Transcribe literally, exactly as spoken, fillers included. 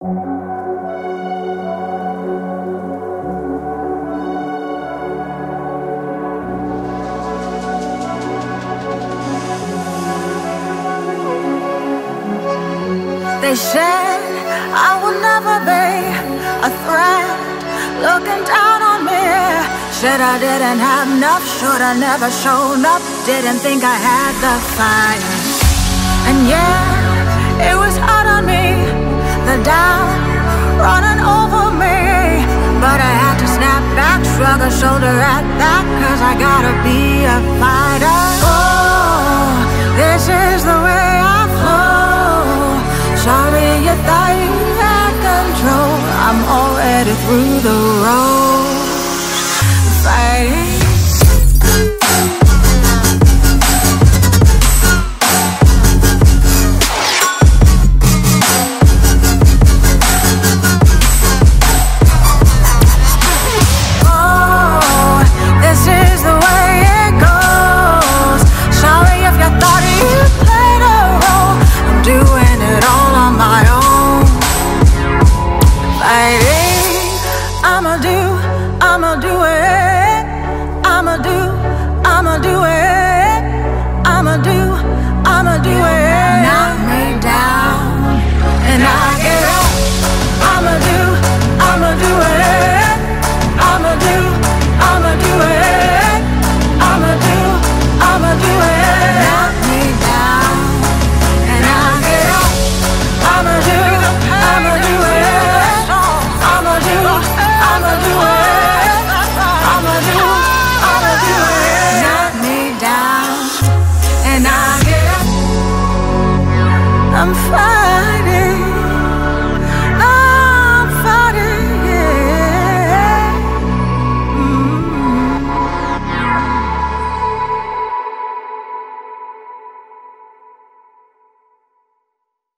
They said I would never be a threat, looking down on me. Said I didn't have enough, should I never shown up. Didn't think I had the fire. And yeah, it was hard on me, the doubt running over me. But I had to snap back, shrug a shoulder at that, cause I gotta be a fighter. Oh, this is the way I flow. Sorry you thought you had control, I'm already through the